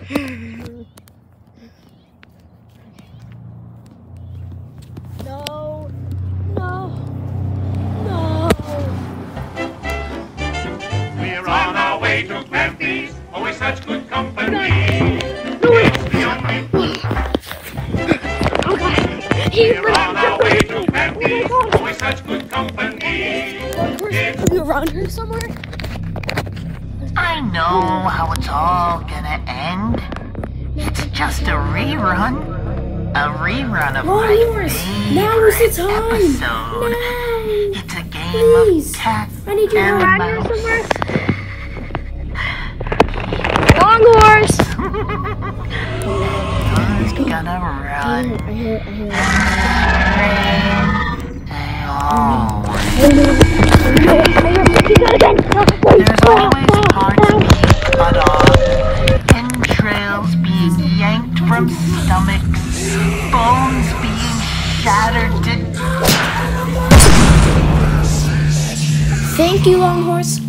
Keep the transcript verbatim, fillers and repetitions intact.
No. No. No. We're on our way to Grampy's. Always such good company. It's the only. Oh god. He's We're on our way to Grampy's. Always such good company. Are you around here somewhere? I know how it's all gonna end. It's just a rerun. A rerun of my Yours. Now is the favorite time. episode. No. It's a game Please. of cat I need you and around here mouse. somewhere. Long horse. Who's gonna run? I hear it. I hear it. I hear it. They always. You got it again. There's always parts being cut off, entrails being yanked from stomachs, bones being shattered to... Thank you, Long Horse.